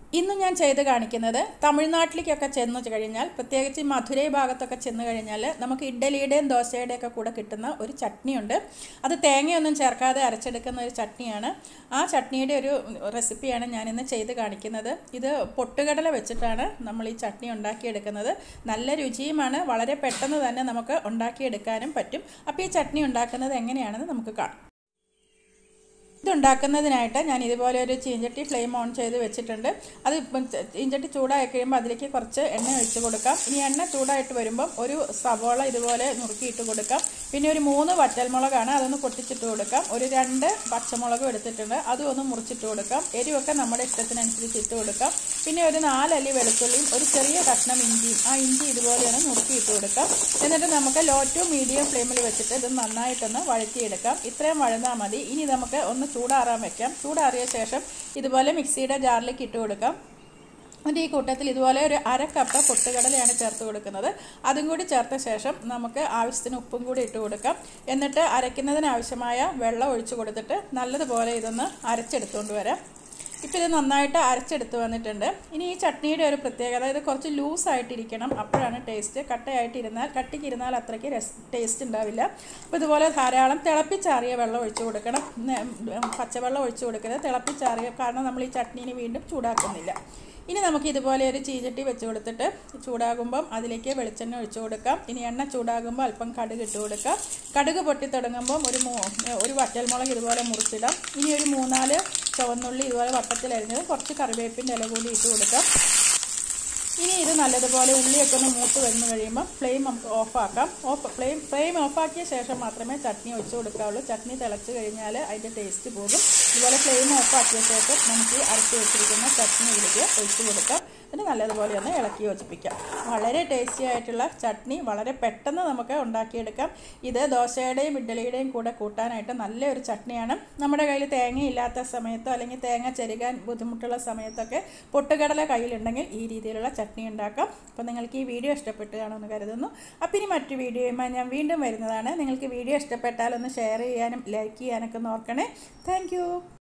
ഇന്ന് ഞാൻ ചെയ്ത് കാണിക്കുന്നത് തമിഴ്നാട്ടിലേക്കൊക്കെ ചെന്ന് കഴിഞ്ഞാൽ, പ്രത്യേകിച്ച് മധുരൈ ഭാഗത്തൊക്കെ ചെന്ന് കഴിഞ്ഞാൽ നമുക്ക് ഇഡ്ഡലിയുടെയും ദോശയുടെയൊക്കെ കൂടെ കിട്ടുന്ന ഒരു ചട്നിയുണ്ട്. അത് തേങ്ങയൊന്നും ചേർക്കാതെ അരച്ചെടുക്കുന്ന ഒരു ചട്നിയാണ്. ആ ചട്നിയുടെ ഒരു റെസിപ്പിയാണ് ഞാനിന്ന് ചെയ്ത് കാണിക്കുന്നത്. ഇത് പൊട്ടുകടല വെച്ചിട്ടാണ് നമ്മൾ ഈ ചട്നി ഉണ്ടാക്കിയെടുക്കുന്നത്. നല്ല രുചിയുമാണ്. വളരെ പെട്ടെന്ന് തന്നെ നമുക്ക് ഉണ്ടാക്കിയെടുക്കാനും പറ്റും. അപ്പോൾ ഈ ചട്നി ഉണ്ടാക്കുന്നത് എങ്ങനെയാണെന്ന് നമുക്ക് കാണാം. ഇതുണ്ടാക്കുന്നതിനായിട്ട് ഞാൻ ഇതുപോലെ ഒരു ചീഞ്ചട്ടി ഫ്ലെയിം ഓൺ ചെയ്ത് വെച്ചിട്ടുണ്ട്. അത് ചീഞ്ചട്ടി ചൂടായി കഴിയുമ്പോൾ അതിലേക്ക് കുറച്ച് എണ്ണ ഒഴിച്ച് കൊടുക്കാം. ഇനി എണ്ണ ചൂടായിട്ട് വരുമ്പം ഒരു സവോള ഇതുപോലെ നുറുക്കിയിട്ട് കൊടുക്കാം. പിന്നെ ഒരു 3 വറ്റൽമുളകാണ്, അതൊന്ന് പൊട്ടിച്ചിട്ട് കൊടുക്കാം. ഒരു 2 പച്ചമുളകും എടുത്തിട്ടുണ്ട്, അതും ഒന്ന് മുറിച്ചിട്ട് കൊടുക്കാം. എരിവൊക്കെ നമ്മുടെ ഇഷ്ടത്തിനനുസരിച്ച് ഇട്ട് കൊടുക്കാം. പിന്നെ ഒരു 4 അല്ലി വെളുത്തുള്ളിയും ഒരു ചെറിയ കഷ്ണം ഇഞ്ചിയും, ആ ഇഞ്ചി ഇതുപോലെയാണ് നുറുക്കിയിട്ട് കൊടുക്കാം. എന്നിട്ട് നമുക്ക് ലോ ടു മീഡിയം ഫ്ലെയിമിൽ വെച്ചിട്ട് ഇത് നന്നായിട്ടൊന്ന് വഴറ്റിയെടുക്കാം. ഇത്രയും വഴന്നാൽ മതി. ഇനി നമുക്ക് ഒന്ന് ചൂടാറാൻ വെക്കാം. ചൂടാറിയ ശേഷം ഇതുപോലെ മിക്സിയുടെ ജാറിലേക്ക് ഇട്ട് കൊടുക്കാം. എന്നിട്ട് ഈ കൂട്ടത്തിൽ ഇതുപോലെ ഒരു 1/2 കപ്പ് പൊട്ടുകടലയാണ് ചേർത്ത് കൊടുക്കുന്നത്. അതും കൂടി ചേർത്ത ശേഷം നമുക്ക് ആവശ്യത്തിന് ഉപ്പും കൂടി ഇട്ട് കൊടുക്കാം. എന്നിട്ട് അരയ്ക്കുന്നതിന് ആവശ്യമായ വെള്ളം ഒഴിച്ച് കൊടുത്തിട്ട് നല്ലതുപോലെ ഇതൊന്ന് അരച്ചെടുത്തുകൊണ്ട് വരാം. ഇപ്പോൾ ഇത് നന്നായിട്ട് അരച്ചെടുത്ത് വന്നിട്ടുണ്ട്. ഇനി ഈ ചട്നിയുടെ ഒരു പ്രത്യേകത, ഇത് കുറച്ച് ലൂസായിട്ടിരിക്കണം, അപ്പോഴാണ് ടേസ്റ്റ്. കട്ടിക്കിരുന്നാൽ അത്രയ്ക്ക് ടേസ്റ്റ് ഉണ്ടാവില്ല. അപ്പോൾ ഇതുപോലെ ധാരാളം തിളപ്പിച്ചാറിയ വെള്ളം ഒഴിച്ച് കൊടുക്കണം. പച്ചവെള്ളം ഒഴിച്ച് കൊടുക്കരുത്, തിളപ്പിച്ചാറിയ, കാരണം നമ്മൾ ഈ ചട്നീനെ വീണ്ടും ചൂടാക്കുന്നില്ല. ഇനി നമുക്ക് ഇതുപോലെ ഒരു ചീചട്ടി വെച്ച് കൊടുത്തിട്ട് ചൂടാകുമ്പം അതിലേക്ക് വെളിച്ചെണ്ണ ഒഴിച്ച് കൊടുക്കാം. ഇനി എണ്ണ ചൂടാകുമ്പോൾ അല്പം കടുക് ഇട്ട് കൊടുക്കാം. കടുക് പൊട്ടി തുടങ്ങുമ്പം ഒരു വറ്റൽമുളക് ഇതുപോലെ മുറിച്ചിടാം. ഇനി ഒരു 3-4 ചുവന്നുള്ളി ഇതുപോലെ വട്ടത്തിലരിഞ്ഞത്, കുറച്ച് കറിവേപ്പിൻ്റെ ഇല കൂടി ഇട്ട് കൊടുക്കാം. ഇനി ഇത് നല്ലതുപോലെ ഉള്ളിയൊക്കെ ഒന്ന് മൂത്ത് വന്നു കഴിയുമ്പോൾ ഫ്ലെയിം നമുക്ക് ഓഫാക്കാം. ഫ്ലെയിം ഓഫാക്കിയ ശേഷം മാത്രമേ ചട്നി ഒഴിച്ച് കൊടുക്കാവുള്ളൂ. ചട്നി തിളച്ച് കഴിഞ്ഞാൽ അതിൻ്റെ ടേസ്റ്റ് പോകും. ഇതുപോലെ ഫ്ലെയിം ഓഫാക്കിയ ശേഷം നമുക്ക് അരച്ച് വെച്ചിരിക്കുന്ന ചട്നി ഇതിലേക്ക് ഒഴിച്ച് കൊടുക്കാം. എന്നിട്ട് നല്ലതുപോലെ ഒന്ന് ഇളക്കി യോജിപ്പിക്കാം. വളരെ ടേസ്റ്റി ആയിട്ടുള്ള ചട്നി വളരെ പെട്ടെന്ന് നമുക്ക് ഉണ്ടാക്കിയെടുക്കാം. ഇത് ദോശയുടെയും ഇഡ്ഡലിയുടെയും കൂടെ കൂട്ടാനായിട്ട് നല്ലൊരു ചട്നിയാണ്. നമ്മുടെ കയ്യിൽ തേങ്ങയില്ലാത്ത സമയത്തോ അല്ലെങ്കിൽ തേങ്ങ ചെരുകാൻ ബുദ്ധിമുട്ടുള്ള സമയത്തൊക്കെ പൊട്ടുകടല കയ്യിലുണ്ടെങ്കിൽ ഈ രീതിയിലുള്ള ചട്നി ഉണ്ടാക്കാം. അപ്പോൾ നിങ്ങൾക്ക് ഈ വീഡിയോ ഇഷ്ടപ്പെട്ട് കാണുമെന്ന് കരുതുന്നു. അപ്പോൾ ഇനി മറ്റു വീഡിയോയുമായി ഞാൻ വീണ്ടും വരുന്നതാണ്. നിങ്ങൾക്ക് വീഡിയോ ഇഷ്ടപ്പെട്ടാൽ ഒന്ന് ഷെയർ ചെയ്യാനും ലൈക്ക് ചെയ്യാനൊക്കെ നോക്കണേ. താങ്ക്